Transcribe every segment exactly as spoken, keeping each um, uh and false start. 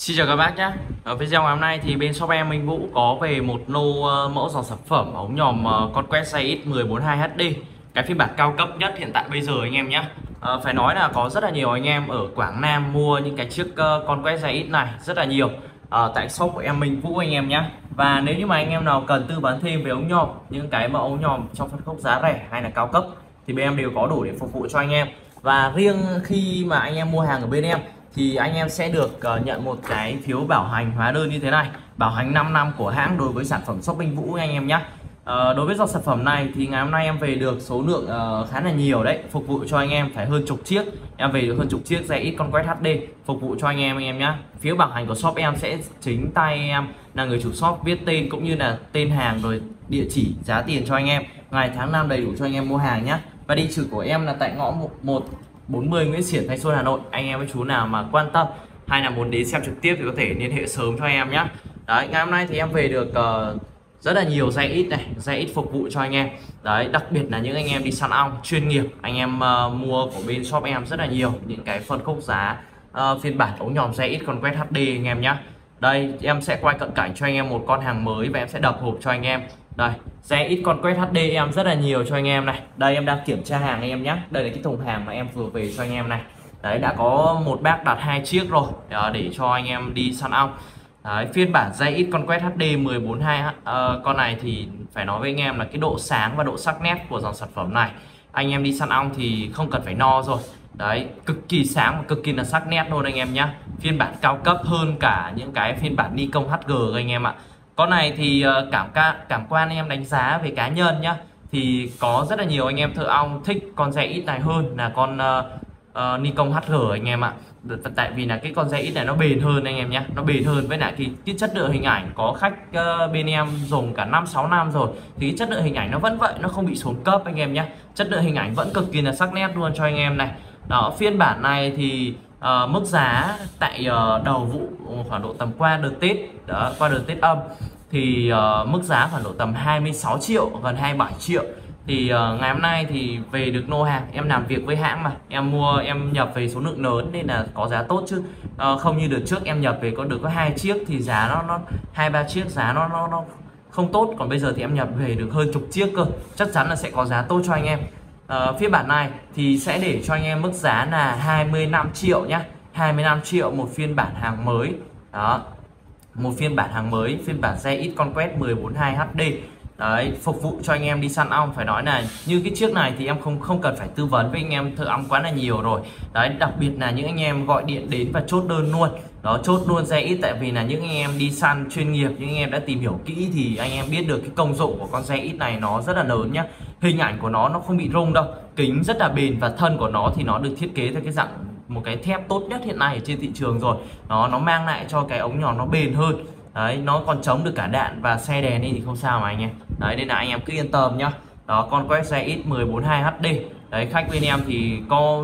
Xin chào các bác nhé. Ở video ngày hôm nay thì bên shop em Minh Vũ có về một lô uh, mẫu dòng sản phẩm ống nhòm uh, Conquest gi ích mười bốn hai H D, cái phiên bản cao cấp nhất hiện tại bây giờ anh em nhé. Uh, phải nói là có rất là nhiều anh em ở Quảng Nam mua những cái chiếc uh, Conquest gi ích này rất là nhiều uh, tại shop của em Minh Vũ anh em nhé. Và nếu như mà anh em nào cần tư vấn thêm về ống nhòm, những cái mẫu ống nhòm trong phân khúc giá rẻ hay là cao cấp thì bên em đều có đủ để phục vụ cho anh em. Và riêng khi mà anh em mua hàng ở bên em thì anh em sẽ được uh, nhận một cái phiếu bảo hành hóa đơn như thế này, bảo hành năm năm của hãng đối với sản phẩm shop Minh Vũ anh em nhé. Uh, đối với dòng sản phẩm này thì ngày hôm nay em về được số lượng uh, khá là nhiều đấy, phục vụ cho anh em phải hơn chục chiếc, em về được hơn chục chiếc gi ích Conquest hát đê phục vụ cho anh em anh em nhé. Phiếu bảo hành của shop em sẽ chính tay em là người chủ shop viết tên cũng như là tên hàng rồi địa chỉ giá tiền cho anh em, ngày tháng năm đầy đủ cho anh em mua hàng nhé. Và địa chỉ của em là tại ngõ một bốn mươi Nguyễn Xiển, Thanh Xuân, Hà Nội. Anh em với chú nào mà quan tâm hay là muốn đến xem trực tiếp thì có thể liên hệ sớm cho em nhé. Đấy, ngày hôm nay thì em về được uh, rất là nhiều gi ích này, gi ích phục vụ cho anh em. Đấy, đặc biệt là những anh em đi săn ong chuyên nghiệp, anh em uh, mua của bên shop em rất là nhiều những cái phân khúc giá uh, phiên bản ống nhòm gi ích Conquest hát đê anh em nhé. Đây, em sẽ quay cận cảnh cho anh em một con hàng mới và em sẽ đập hộp cho anh em. Đây, gi ích Conquest hát đê em rất là nhiều cho anh em này. Đây em đang kiểm tra hàng anh em nhé. Đây là cái thùng hàng mà em vừa về cho anh em này. Đấy, đã có một bác đặt hai chiếc rồi để cho anh em đi săn ong. Đấy, phiên bản gi ích Conquest hát đê mười bốn hai uh, con này thì phải nói với anh em là cái độ sáng và độ sắc nét của dòng sản phẩm này, anh em đi săn ong thì không cần phải no rồi. Đấy, cực kỳ sáng và cực kỳ là sắc nét luôn anh em nhé. Phiên bản cao cấp hơn cả những cái phiên bản Nikon hát giê anh em ạ. Con này thì cảm ca cảm quan anh em đánh giá về cá nhân nhá, thì có rất là nhiều anh em thợ ong thích con gi ích này hơn là con uh, uh, Nikon hát giê anh em ạ. Tại vì là cái con gi ích này nó bền hơn anh em nhé, nó bền hơn, với lại thì cái chất lượng hình ảnh có khách uh, bên em dùng cả năm sáu năm rồi thì cái chất lượng hình ảnh nó vẫn vậy, nó không bị xuống cấp anh em nhé. Chất lượng hình ảnh vẫn cực kỳ là sắc nét luôn cho anh em này. Đó, phiên bản này thì uh, mức giá tại uh, đầu vụ khoảng độ tầm qua đợt Tết đó, qua đợt Tết âm thì uh, mức giá khoảng độ tầm hai mươi sáu triệu, gần hai mươi bảy triệu. Thì uh, ngày hôm nay thì về được lô hàng, em làm việc với hãng mà em mua, em nhập về số lượng lớn nên là có giá tốt chứ uh, không như đợt trước em nhập về có được có hai chiếc thì giá nó nó hai ba chiếc giá nó nó nó không tốt, còn bây giờ thì em nhập về được hơn chục chiếc cơ, chắc chắn là sẽ có giá tốt cho anh em. Uh, phiên bản này thì sẽ để cho anh em mức giá là hai mươi lăm triệu nhá, hai mươi lăm triệu một phiên bản hàng mới. Đó, một phiên bản hàng mới, phiên bản gi ích Conquest mười bốn hai H D. Đấy, phục vụ cho anh em đi săn ong. Phải nói là như cái chiếc này thì em không không cần phải tư vấn với anh em thợ ong quá là nhiều rồi. Đấy, đặc biệt là những anh em gọi điện đến và chốt đơn luôn. Đó, chốt luôn gi ích, tại vì là những anh em đi săn chuyên nghiệp, những anh em đã tìm hiểu kỹ thì anh em biết được cái công dụng của con gi ích này nó rất là lớn nhá. Hình ảnh của nó nó không bị rung đâu, kính rất là bền và thân của nó thì nó được thiết kế theo cái dạng một cái thép tốt nhất hiện nay ở trên thị trường rồi. Nó nó mang lại cho cái ống nhòm nó bền hơn. Đấy, nó còn chống được cả đạn và xe đè đi thì không sao mà anh em. Đấy, nên là anh em cứ yên tâm nhá. Đó, con Conquest gi ích mười bốn hai H D. Đấy, khách bên em thì có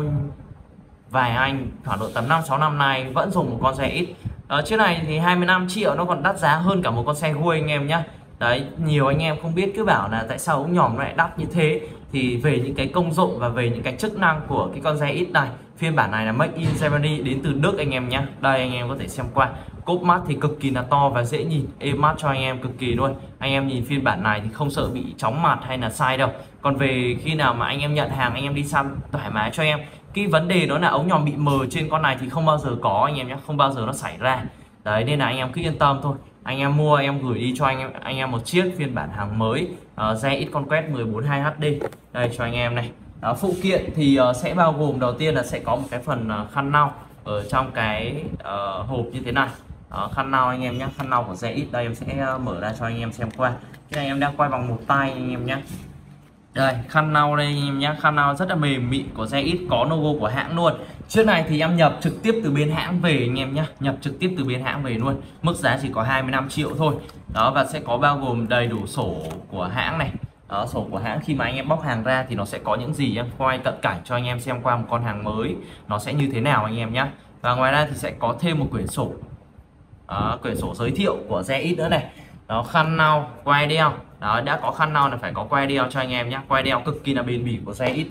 vài anh khoảng độ tầm năm sáu năm nay vẫn dùng một con gi ích. Đó, chiếc này thì hai mươi lăm triệu, nó còn đắt giá hơn cả một con xe Huawei anh em nhá. Đấy, nhiều anh em không biết cứ bảo là tại sao ống nhòm nó lại đắt như thế, thì về những cái công dụng và về những cái chức năng của cái con gi ích này, phiên bản này là Made in Germany, đến từ Đức anh em nhé. Đây anh em có thể xem qua, cốp mắt thì cực kỳ là to và dễ nhìn, êm mắt cho anh em cực kỳ luôn. Anh em nhìn phiên bản này thì không sợ bị chóng mặt hay là sai đâu. Còn về khi nào mà anh em nhận hàng, anh em đi săn thoải mái cho em. Cái vấn đề đó là ống nhòm bị mờ trên con này thì không bao giờ có anh em nhé, không bao giờ nó xảy ra. Đấy, nên là anh em cứ yên tâm thôi. Anh em mua em gửi đi cho anh em anh em một chiếc phiên bản hàng mới uh, gi ích Conquest mười bốn hai H D. Đây cho anh em này. Đó, phụ kiện thì uh, sẽ bao gồm, đầu tiên là sẽ có một cái phần uh, khăn lau ở trong cái uh, hộp như thế này. Đó, khăn lau anh em nhé, khăn lau của gi ích. Đây em sẽ uh, mở ra cho anh em xem qua. Cái này em đang quay bằng một tay anh em nhé. Đây, khăn lau đây anh em nhé, khăn lau rất là mềm mịn của gi ích, có logo của hãng luôn. Chiếc này thì em nhập trực tiếp từ bên hãng về anh em nhé, nhập trực tiếp từ bên hãng về luôn. Mức giá chỉ có hai mươi lăm triệu thôi. Đó, và sẽ có bao gồm đầy đủ sổ của hãng này. Đó, sổ của hãng khi mà anh em bóc hàng ra thì nó sẽ có những gì, em quay cận cảnh cho anh em xem qua một con hàng mới nó sẽ như thế nào anh em nhé. Và ngoài ra thì sẽ có thêm một quyển sổ, đó, quyển sổ giới thiệu của gi ích nữa này. Đó, khăn lau, quai đeo. Đó, đã có khăn lau là phải có quai đeo cho anh em nhé. Quai đeo cực kỳ là bền bỉ của gi ích luôn.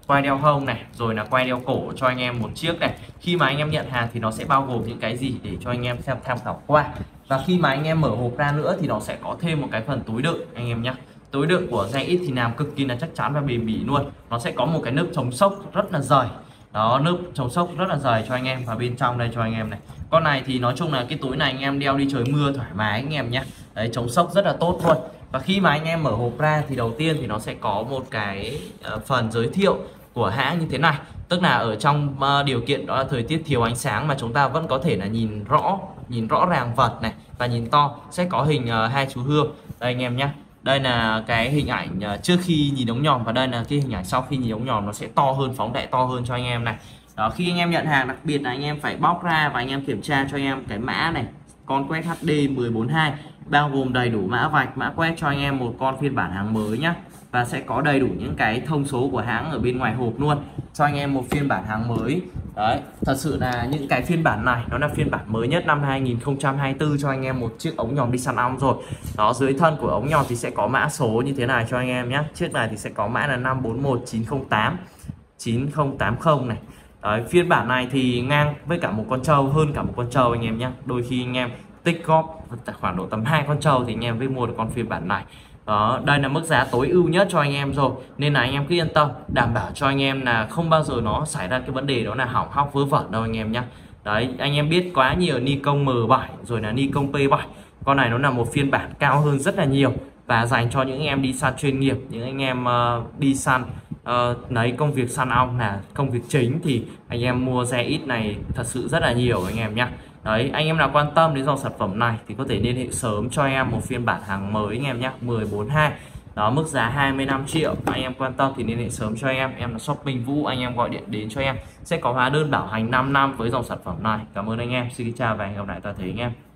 quai đeo hông này, rồi là quai đeo cổ cho anh em một chiếc này. Khi mà anh em nhận hàng thì nó sẽ bao gồm những cái gì để cho anh em xem tham khảo qua. Và khi mà anh em mở hộp ra nữa thì nó sẽ có thêm một cái phần túi đựng anh em nhé. Túi đựng của Giant X thì làm cực kỳ là chắc chắn và bền bỉ luôn. Nó sẽ có một cái nớp chống sốc rất là dày. Đó, nớp chống sốc rất là dày cho anh em. Và bên trong đây cho anh em này. Con này thì nói chung là cái túi này anh em đeo đi trời mưa thoải mái anh em nhé. Đấy, chống sốc rất là tốt luôn. Và khi mà anh em mở hộp ra thì đầu tiên thì nó sẽ có một cái uh, phần giới thiệu của hãng như thế này. Tức là ở trong uh, điều kiện đó là thời tiết thiếu ánh sáng mà chúng ta vẫn có thể là nhìn rõ, nhìn rõ ràng vật này và nhìn to. Sẽ có hình uh, hai chú hươu đây anh em nhé. Đây là cái hình ảnh uh, trước khi nhìn ống nhòm và đây là cái hình ảnh sau khi nhìn ống nhòm, nó sẽ to hơn, phóng đại to hơn cho anh em này. Đó, khi anh em nhận hàng đặc biệt là anh em phải bóc ra và anh em kiểm tra cho anh em cái mã này, con quét hát đê mười bốn hai, bao gồm đầy đủ mã vạch, mã quét cho anh em một con phiên bản hàng mới nhá. Và sẽ có đầy đủ những cái thông số của hãng ở bên ngoài hộp luôn cho anh em một phiên bản hàng mới. Đấy, thật sự là những cái phiên bản này nó là phiên bản mới nhất năm hai nghìn không trăm hai mươi tư cho anh em một chiếc ống nhòm đi săn ong rồi. Đó, dưới thân của ống nhòm thì sẽ có mã số như thế này cho anh em nhé. Chiếc này thì sẽ có mã là năm bốn một chín không tám chín không tám không này. Đấy, phiên bản này thì ngang với cả một con trâu, hơn cả một con trâu anh em nhé. Đôi khi anh em tích góp khoảng độ tầm hai con trâu thì anh em mới mua được con phiên bản này. Đó, đây là mức giá tối ưu nhất cho anh em rồi, nên là anh em cứ yên tâm, đảm bảo cho anh em là không bao giờ nó xảy ra cái vấn đề đó là hỏng hóc vớ vẩn đâu anh em nhé. Đấy, anh em biết quá nhiều Nikon M bảy rồi là Nikon P bảy, con này nó là một phiên bản cao hơn rất là nhiều và dành cho những anh em đi săn chuyên nghiệp, những anh em uh, đi săn uh, lấy công việc săn ong là công việc chính thì anh em mua Giant X này thật sự rất là nhiều anh em nhé. Đấy, anh em nào quan tâm đến dòng sản phẩm này thì có thể liên hệ sớm cho em một phiên bản hàng mới anh em nhé, mười bốn hai. Đó, mức giá hai mươi lăm triệu. Anh em quan tâm thì liên hệ sớm cho em. Em là shop Minh Vũ, anh em gọi điện đến cho em sẽ có hóa đơn bảo hành năm năm với dòng sản phẩm này. Cảm ơn anh em. Xin chào và hẹn gặp lại toàn thể anh em.